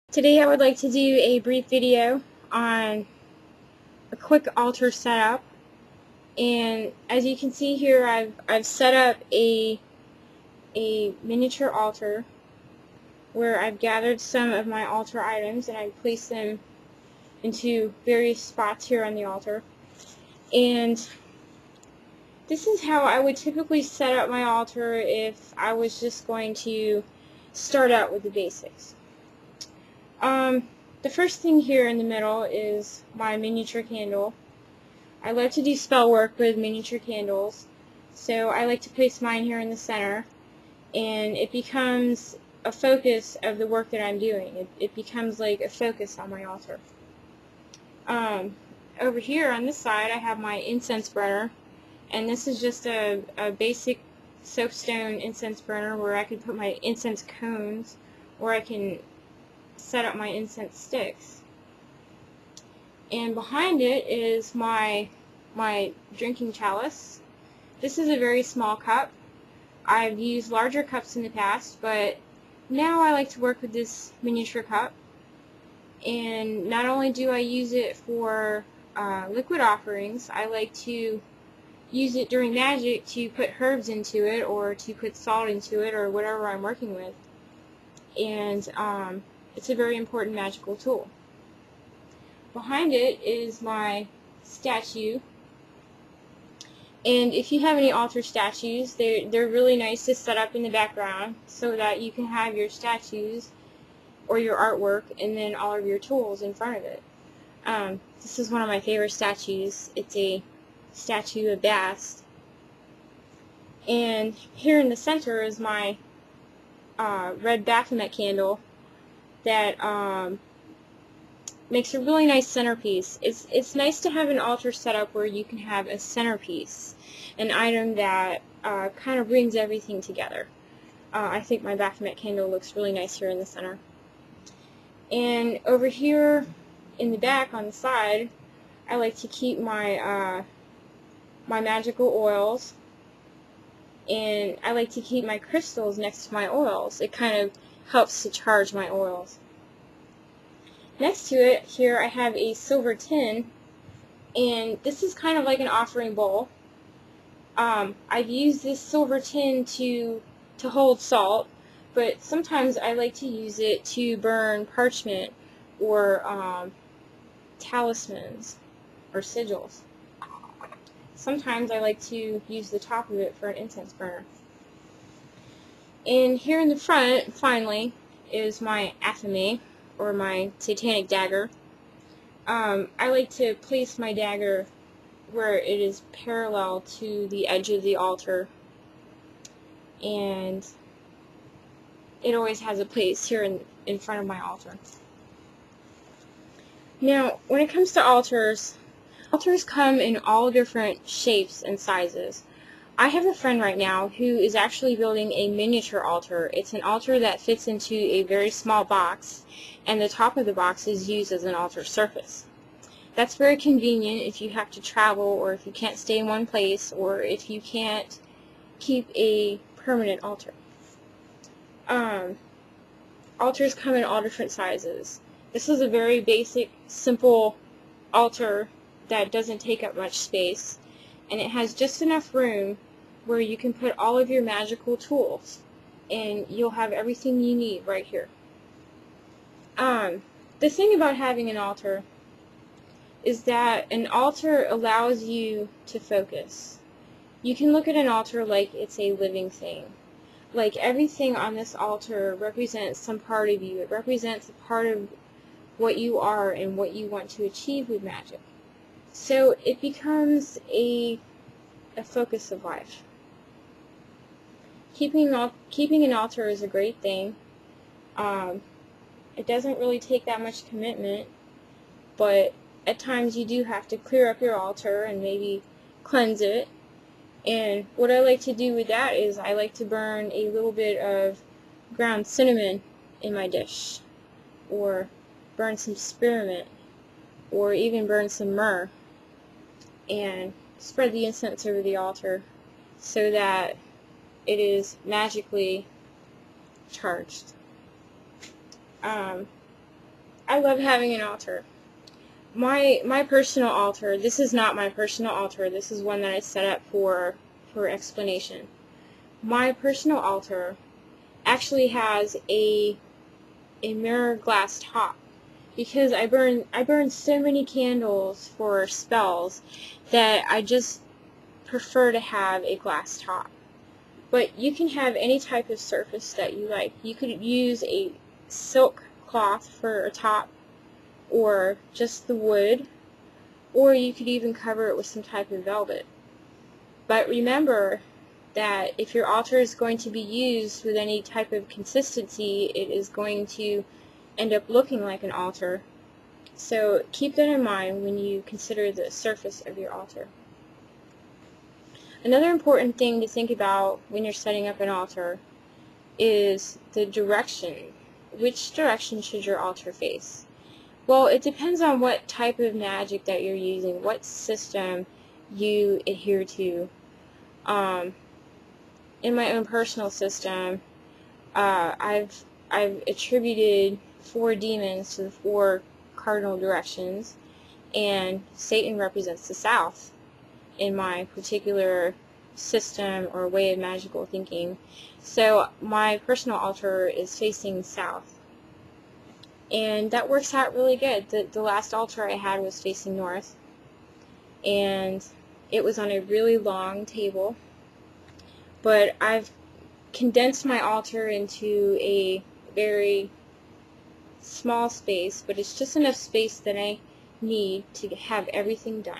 Today I would like to do a brief video on a quick altar setup, and as you can see here I've set up a miniature altar where I've gathered some of my altar items and I've placed them into various spots here on the altar. And this is how I would typically set up my altar if I was just going to start out with the basics. The first thing here in the middle is my miniature candle. I love to do spell work with miniature candles, so I like to place mine here in the center, and it becomes a focus of the work that I'm doing. It becomes like a focus on my altar. Over here on this side I have my incense burner, and this is just a basic soapstone incense burner where I can put my incense cones, or I can set up my incense sticks. And behind it is my drinking chalice. This is a very small cup. I've used larger cups in the past, but now I like to work with this miniature cup. And not only do I use it for liquid offerings, I like to use it during magic to put herbs into it, or to put salt into it, or whatever I'm working with. And it's a very important magical tool. Behind it is my statue, and if you have any altar statues, they're really nice to set up in the background so that you can have your statues or your artwork and then all of your tools in front of it. This is one of my favorite statues. It's a statue of Bast. And here in the center is my red Baphomet candle that makes a really nice centerpiece. It's nice to have an altar set up where you can have a centerpiece, an item that kind of brings everything together. I think my Baphomet candle looks really nice here in the center. And over here in the back on the side, I like to keep my my magical oils, and I like to keep my crystals next to my oils. It kind of helps to charge my oils. Next to it here I have a silver tin, and this is kind of like an offering bowl. I've used this silver tin to hold salt, but sometimes I like to use it to burn parchment or talismans or sigils. Sometimes I like to use the top of it for an incense burner. And here in the front, finally, is my athame, or my satanic dagger. I like to place my dagger where it is parallel to the edge of the altar, and it always has a place here in front of my altar. Now, when it comes to altars come in all different shapes and sizes. I have a friend right now who is actually building a miniature altar. It's an altar that fits into a very small box, and the top of the box is used as an altar surface. That's very convenient if you have to travel, or if you can't stay in one place, or if you can't keep a permanent altar. Altars come in all different sizes. This is a very basic, simple altar that doesn't take up much space, and it has just enough room where you can put all of your magical tools, and you'll have everything you need right here. The thing about having an altar is that an altar allows you to focus. You can look at an altar like it's a living thing. Like everything on this altar represents some part of you. It represents a part of what you are and what you want to achieve with magic. So it becomes a focus of life. Keeping an altar is a great thing. It doesn't really take that much commitment, but at times you do have to clear up your altar and maybe cleanse it. And what I like to do with that is I like to burn a little bit of ground cinnamon in my dish, or burn some spearmint, or even burn some myrrh, and spread the incense over the altar so that it is magically charged. I love having an altar. My personal altar, this is not my personal altar, this is one that I set up for explanation. My personal altar actually has a mirror glass top, because I burn so many candles for spells that I just prefer to have a glass top. But you can have any type of surface that you like. You could use a silk cloth for a top, or just the wood, or you could even cover it with some type of velvet. But remember that if your altar is going to be used with any type of consistency, it is going to end up looking like an altar. So keep that in mind when you consider the surface of your altar. Another important thing to think about when you're setting up an altar is the direction. Which direction should your altar face? Well, it depends on what type of magic that you're using, what system you adhere to. In my own personal system, I've attributed 4 demons to the 4 cardinal directions, and Satan represents the south in my particular system or way of magical thinking. So my personal altar is facing south, and that works out really good. The last altar I had was facing north, and it was on a really long table, but I've condensed my altar into a very small space, but it's just enough space that I need to have everything done.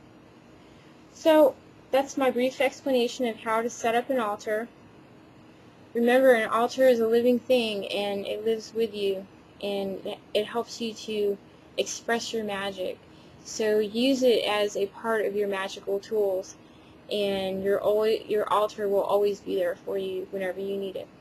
So that's my brief explanation of how to set up an altar. Remember, an altar is a living thing, and it lives with you, and it helps you to express your magic. So use it as a part of your magical tools, and your altar will always be there for you whenever you need it.